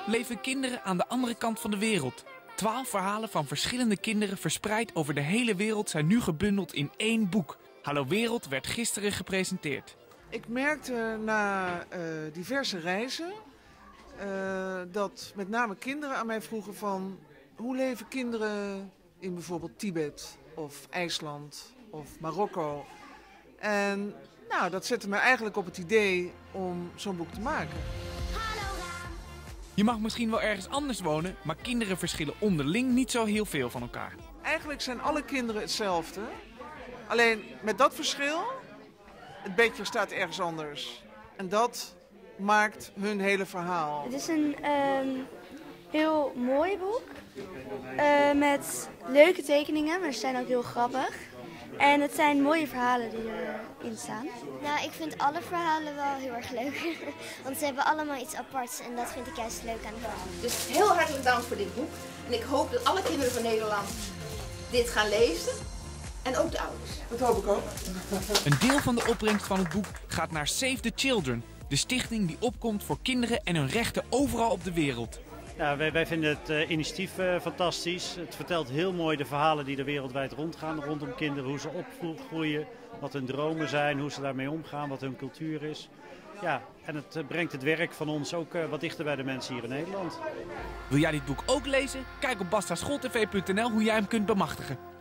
leven kinderen aan de andere kant van de wereld. 12 verhalen van verschillende kinderen verspreid over de hele wereld zijn nu gebundeld in 1 boek. Hallo Wereld werd gisteren gepresenteerd. Ik merkte na diverse reizen dat met name kinderen aan mij vroegen van... hoe leven kinderen in bijvoorbeeld Tibet of IJsland of Marokko? En nou, dat zette me eigenlijk op het idee om zo'n boek te maken. Je mag misschien wel ergens anders wonen, maar kinderen verschillen onderling niet zo heel veel van elkaar. Eigenlijk zijn alle kinderen hetzelfde. Alleen met dat verschil, het bedje staat ergens anders. En dat maakt hun hele verhaal. Het is een heel mooi boek met leuke tekeningen, maar ze zijn ook heel grappig. En het zijn mooie verhalen die erin staan. Nou, ik vind alle verhalen wel heel erg leuk. Want ze hebben allemaal iets aparts en dat vind ik juist leuk aan de verhalen. Dus heel hartelijk dank voor dit boek. En ik hoop dat alle kinderen van Nederland dit gaan lezen. En ook de ouders. Dat hoop ik ook. Een deel van de opbrengst van het boek gaat naar Save the Children. De stichting die opkomt voor kinderen en hun rechten overal op de wereld. Ja, wij vinden het initiatief fantastisch. Het vertelt heel mooi de verhalen die er wereldwijd rondgaan rondom kinderen. Hoe ze opgroeien, wat hun dromen zijn, hoe ze daarmee omgaan, wat hun cultuur is. Ja, en het brengt het werk van ons ook wat dichter bij de mensen hier in Nederland. Wil jij dit boek ook lezen? Kijk op bastaschooltv.nl hoe jij hem kunt bemachtigen.